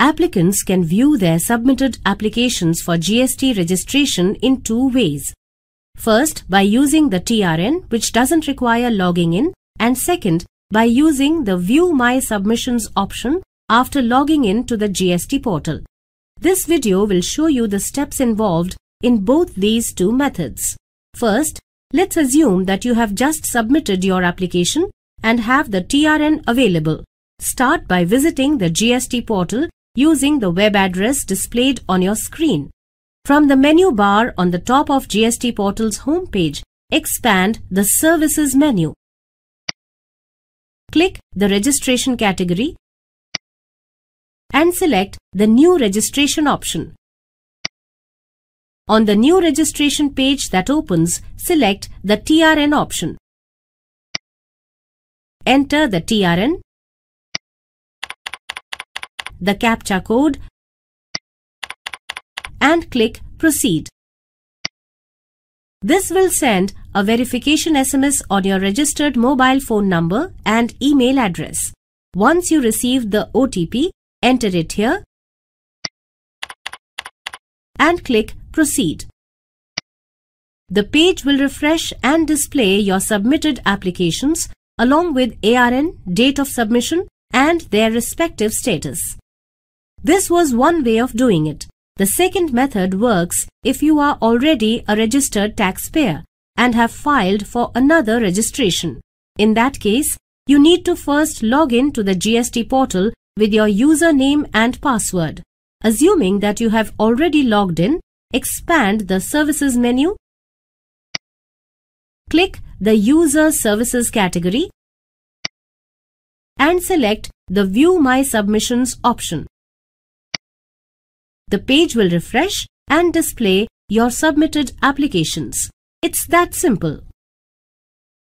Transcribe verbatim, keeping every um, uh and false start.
Applicants can view their submitted applications for G S T registration in two ways. First, by using the T R N, which doesn't require logging in, and second, by using the View My Submissions option after logging in to the G S T portal. This video will show you the steps involved in both these two methods. First, let's assume that you have just submitted your application and have the T R N available. Start by visiting the G S T portal using the web address displayed on your screen. From the menu bar on the top of G S T portal's homepage, expand the Services menu. Click the Registration category and select the New Registration option. On the New Registration page that opens, select the T R N option. Enter the T R N, the CAPTCHA code, and click Proceed. This will send a verification S M S on your registered mobile phone number and email address. Once you receive the O T P, enter it here and click Proceed. The page will refresh and display your submitted applications along with A R N, date of submission, and their respective status. This was one way of doing it. The second method works if you are already a registered taxpayer and have filed for another registration. In that case, you need to first log in to the G S T portal with your username and password. Assuming that you have already logged in, expand the Services menu, click the User Services category, and select the View My Submissions option. The page will refresh and display your submitted applications. It's that simple.